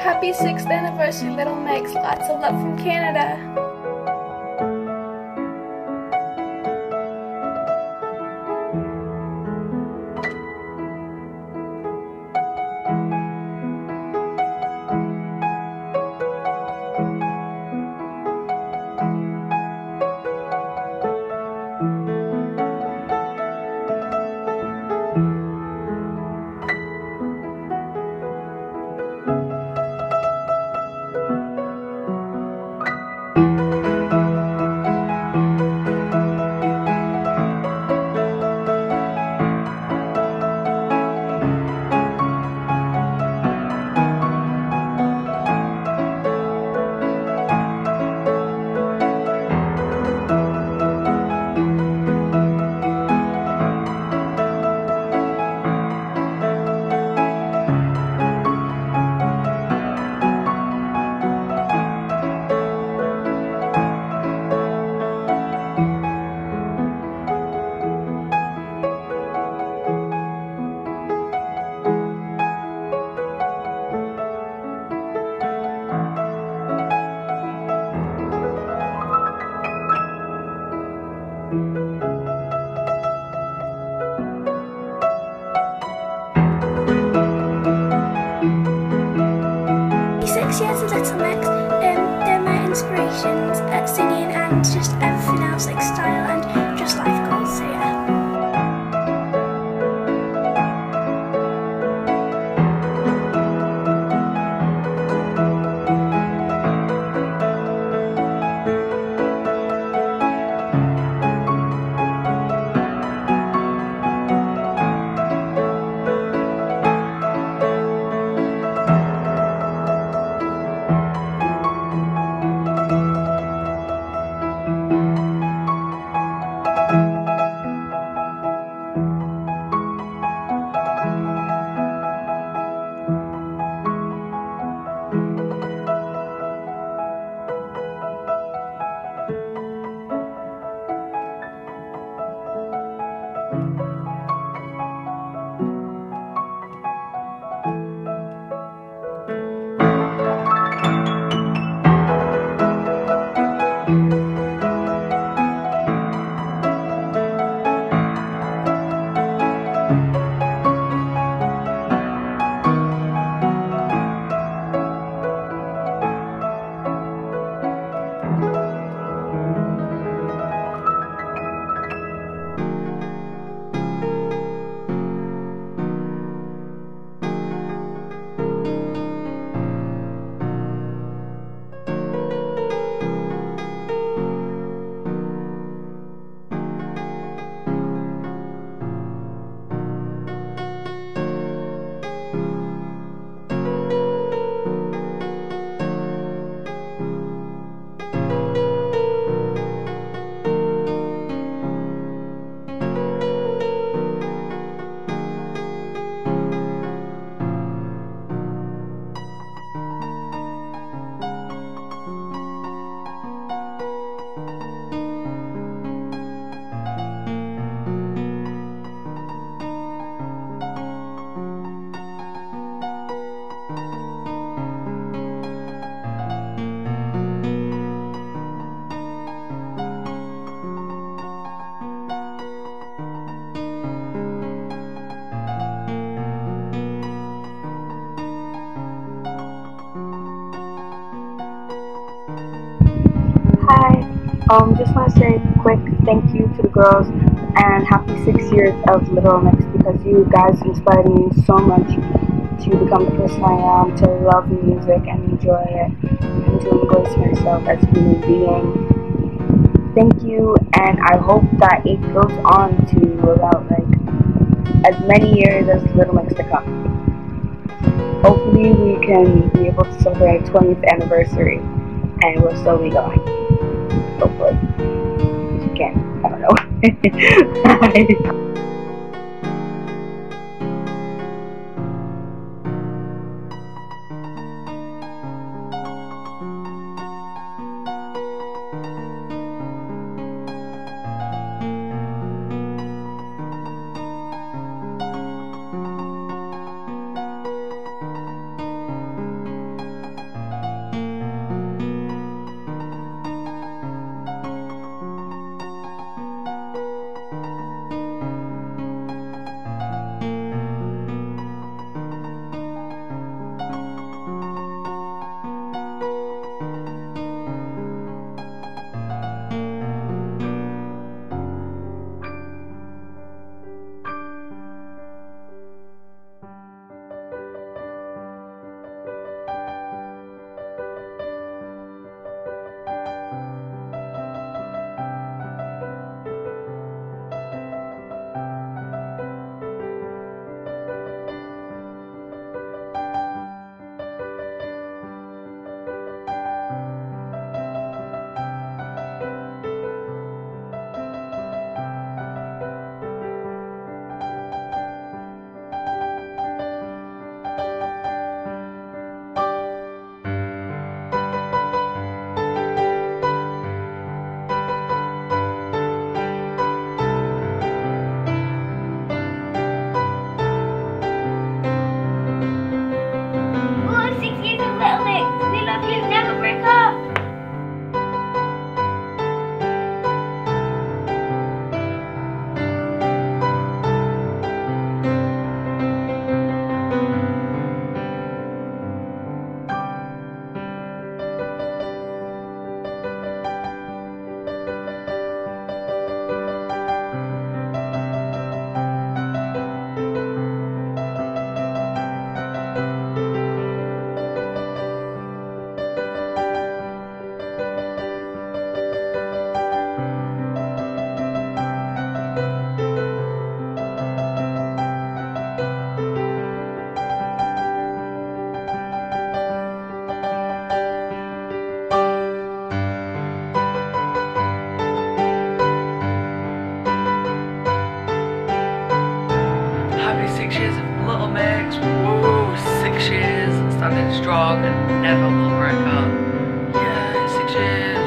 Happy 6th anniversary, Little Mix. Lots of love from Canada. Years of Little Mix, they're my inspirations at singing and just everything else, like style and just life goals, so yeah. Hi, just want to say a quick thank you to the girls and happy 6 years of Little Mix, because you guys inspired me so much to become the person I am, to love music and enjoy it, and to embrace myself as a human being. Thank you, and I hope that it goes on to about as many years as Little Mix to come. Hopefully we can be able to celebrate our 20th anniversary and we'll still be going. Hopefully. If you can. I don't know. Bye. 6 years of Little Mix. Woo! 6 years, standing strong and never will break up. Yeah, 6 years.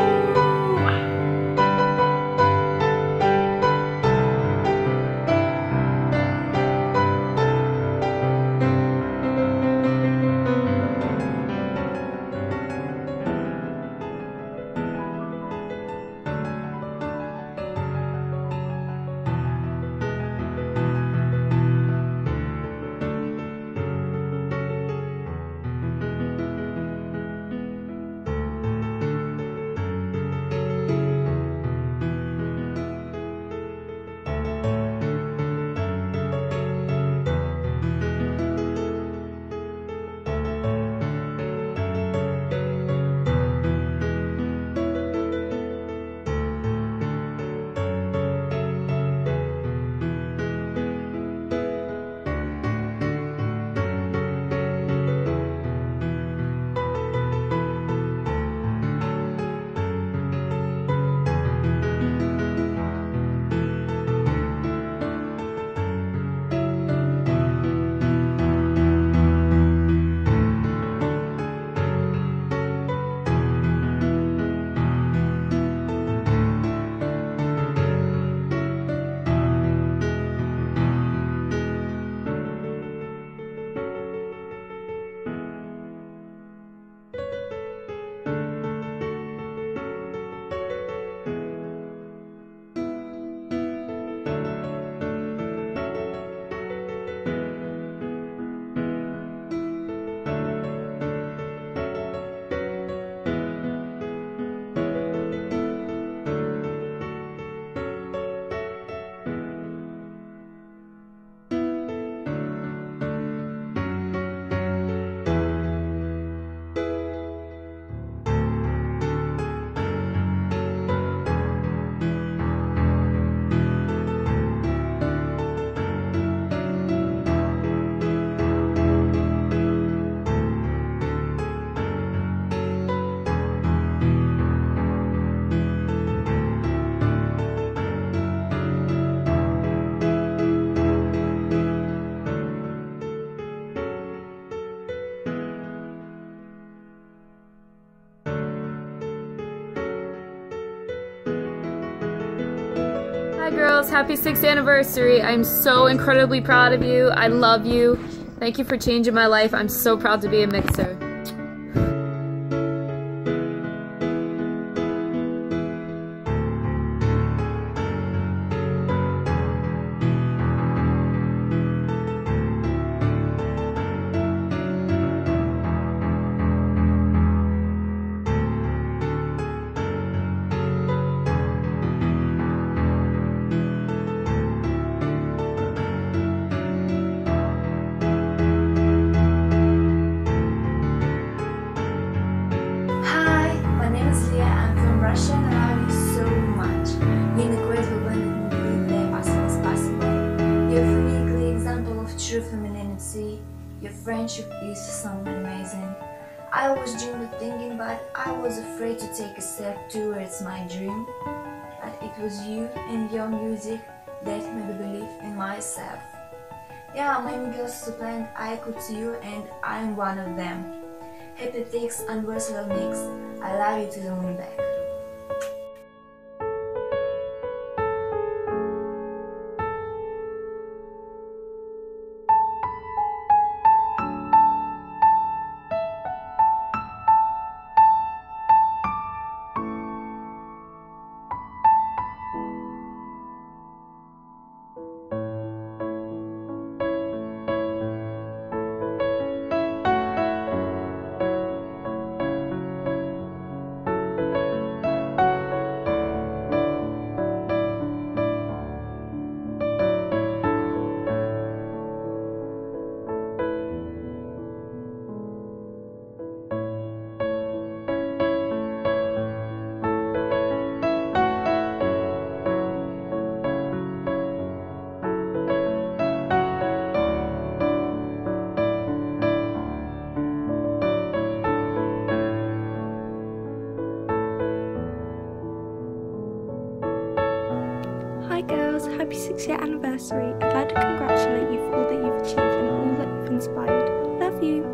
Hi girls, happy 6th anniversary. I'm so incredibly proud of you. I love you. Thank you for changing my life. I'm so proud to be a mixer. Hi, my name is Leah. I'm from Russia and I love you so much. You're an incredible woman who believe the impossible is possible. You're for me a clear example of true femininity. Your friendship is something amazing. I always dreamed of thinking, but I was afraid to take a step towards my dream. But it was you and your music that made me believe in myself. Yeah, many girls supplied I could see you and I'm one of them. Happy 6th anniversary mix. I love you to the moon back. Hi girls, happy 6th year anniversary. anniversary. I'd like to congratulate you for all that you've achieved and all that you've inspired. Love you.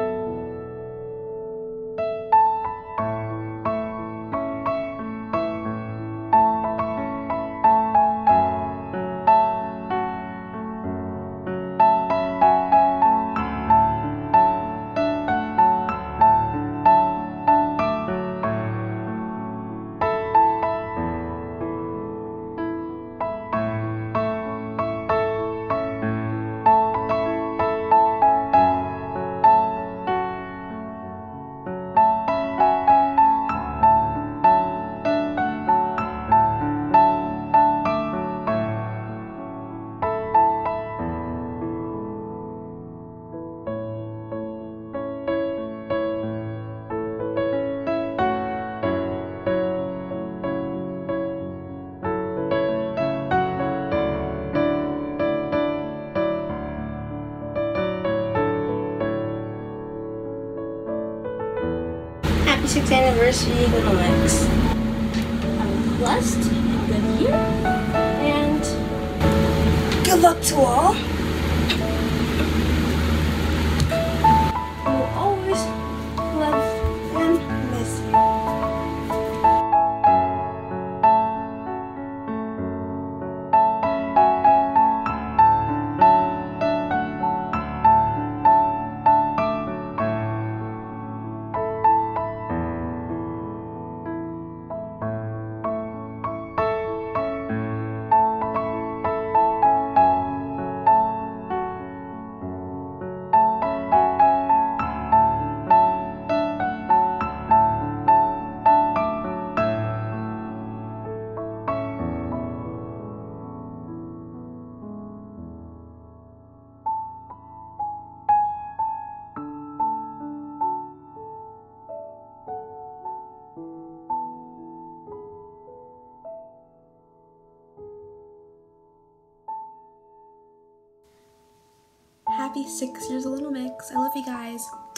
Happy 6th anniversary, Little Mix. Have a blessed and good year, and good luck to all. I will always love and miss you. Happy 6 years of Little Mix. I love you guys.